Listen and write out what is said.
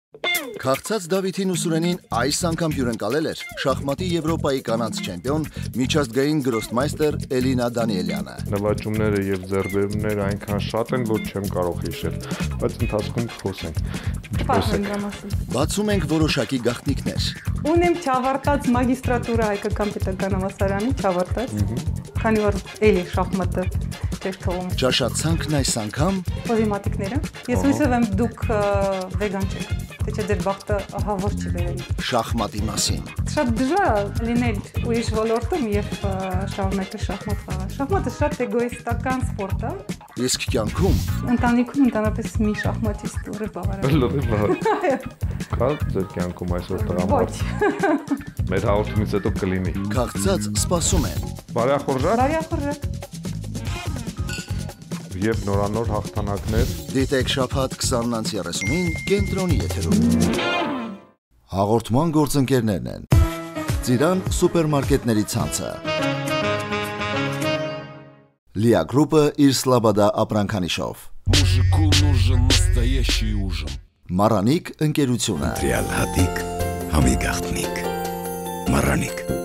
Քաղցած Դավիթին ու Սուրենին այս անգամ հյուրընկալել էր շախմատի Եվրոպայի կանանց չեմպիոն, միջազգային գրոսմայստեր Էլինա Դանիելյանը։ Նվաճումները եւ ձեռբերումները այնքան շատ են, որ չեմ կարող հիշել, բայց ընթացքում խոսենք։ Բացում ենք որոշակի գաղտնիքներ։ Ունեմ չավարտած մագիստրատուրա հայկական պետական համալսարանի, չավարտած, քանի որ էլի շախմատը չէր թողում։ Ճաշացանքն այս անգամ Պոզիմատիկները։ Ես հույսով եմ դուք վեգան չեք, թե չէ ձեր բախտը ահավոր չի բերել։ շախմատի մասին։ Շատ դժվար է լինել ուրիշ ոլորտում եւ շարունակել շախմատ խաղալ։ Շախմատը շատ էգոիստական սպորտ է։ Իսկ կյանքում Ընտանիքում ընդհանրապես մի շախմատիստ ուղիղ բավարար։ Կա ձեր կյանքում այսօր տղամարդ։ Մեր հաղորդումից հետո կլինի։ քաղցած սպասում են։ Բարեախորժակ Բարեախորժակ։ եւ նորանոր հաղթանակներ։ Դիտեք շաբաթ 20:30-ին կենտրոնի եթերում։ Հաղորդման գործընկերներն են Ծիրան սուպերմարկետների ցանցը, Լիա գրուպը իր Սլաբադա ապրանքանիշով, Мужику нужен настоящий ужин. Մարանիկ ընկերությունը, Ռեալ հատիկ, համի գաղտնիք, Մարանիկ